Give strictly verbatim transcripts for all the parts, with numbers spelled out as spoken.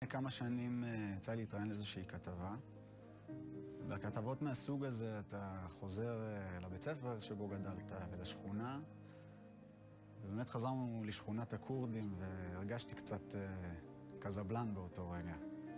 כמה שנים יצא לי להתראיין לאיזושהי כתבה. בכתבות מהסוג הזה אתה חוזר לבית ספר שבו גדלת ולשכונה. ובאמת חזרנו לשכונת הכורדים והרגשתי קצת קזבלן באותו רגע.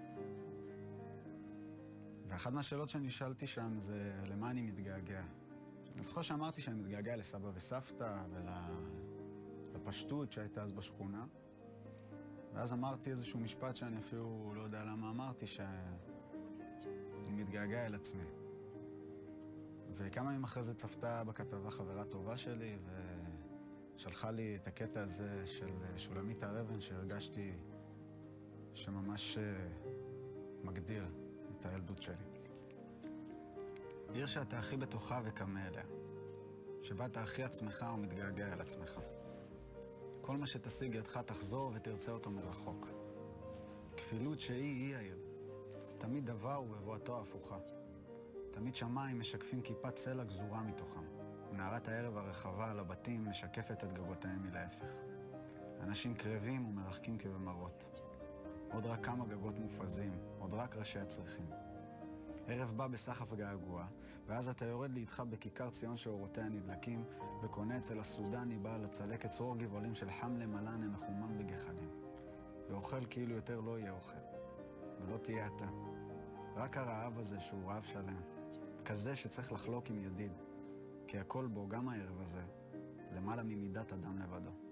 ואחת מהשאלות שאני שאלתי שם זה למה אני מתגעגע. אני זוכר שאמרתי שאני מתגעגע לסבא וסבתא ולפשטות שהייתה אז בשכונה. ואז אמרתי איזשהו משפט שאני אפילו לא יודע למה אמרתי, שאני מתגעגע אל עצמי. וכמה ימים אחרי זה צפתה בכתבה חברה טובה שלי, ושלחה לי את הקטע הזה של שולמית הר אבן, שהרגשתי שממש מגדיר את הילדות שלי. עיר שאתה הכי בתוכה וקמה אליה, שבה אתה הכי עצמך ומתגעגע אל עצמך. כל מה שתשיג ידך תחזור ותרצה אותו מרחוק. כפילות שהיא היא העיר. תמיד דבר ובבואתו הפוכה. תמיד שמיים משקפים כיפת צלע גזורה מתוכם. ונערת הערב הרחבה על הבתים משקפת את גגותיהם מלהפך. אנשים קרבים ומרחקים כבמראות. עוד רק כמה גגות מופזים, עוד רק ראשי הצריכים. ערב בא בסחף געגוע, ואז אתה יורד לאיתך בכיכר ציון שאורותיה נדלקים, וקונה אצל הסודני בעל הצלק את צרור גבעולים של חמלה מלאנה מחומם בגחלים. ואוכל כאילו יותר לא יהיה אוכל, ולא תהיה אתה. רק הרעב הזה שהוא רעב שלם, כזה שצריך לחלוק עם ידיד, כי הכל בו, גם הערב הזה, למעלה ממידת אדם לבדו.